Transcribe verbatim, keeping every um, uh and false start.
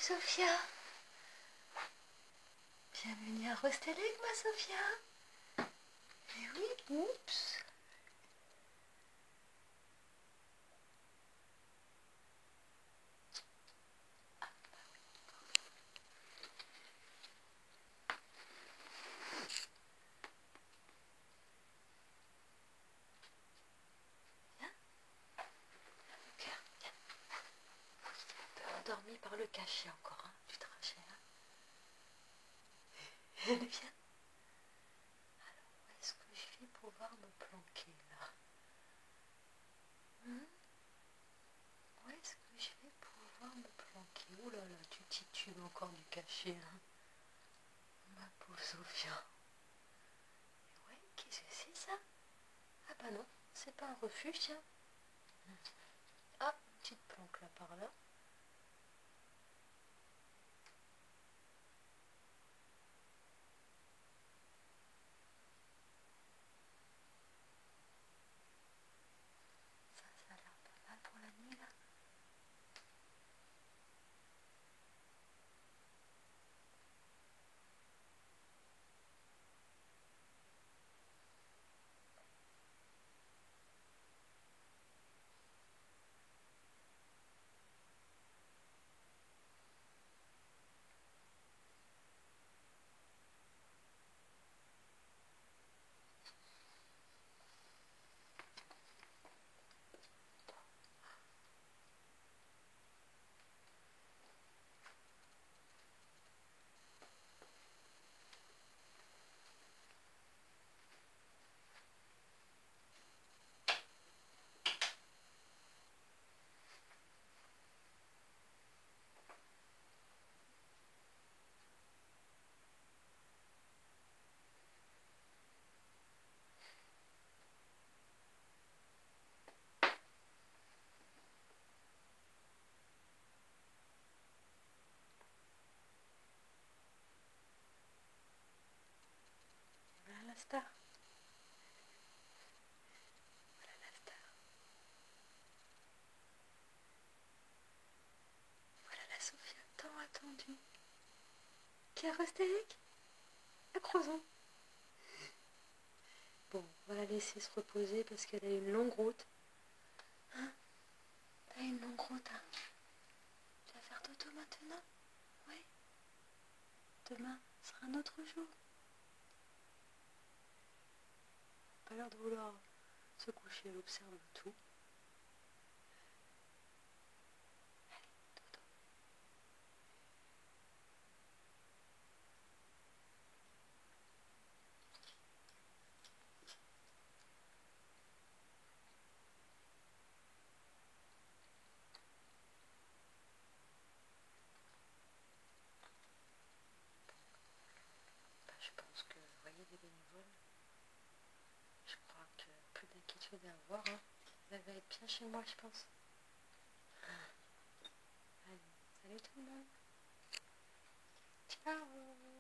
Sophia. Bienvenue à Rostelec, ma Sophia. Eh oui, oups. Viens. Regarde, viens. T'es endormi par le cachet encore, hein, du trajet. Hein. Viens. Alors, où est-ce que je vais pouvoir me planquer là? Hum? Où est-ce que je vais pouvoir me planquer? Oh là là, tu titules encore du cachet, hein. Ma pauvre Sophia. Ouais, qu'est-ce que c'est ça? Ah bah non, c'est pas un refuge, tiens. Ah, une petite planque là par là. Ça, ça a l'air pas mal pour la nuit là. Voilà la star. Voilà la star. Voilà la Sophia tant attendue. Qui a Rostelec? À Crozon. Bon, on va la laisser se reposer parce qu'elle a une longue route. Hein? T'as une longue route, hein? Tu vas faire dodo maintenant? Oui. Demain sera un autre jour. Pas l'air de vouloir se coucher, elle observe tout. Allez, dodo. Bah, je pense que, vous voyez, les bénévoles, je crois que plus d'inquiétude à avoir. Hein. Elle va être bien chez moi, je pense. Allez, salut tout le monde. Ciao.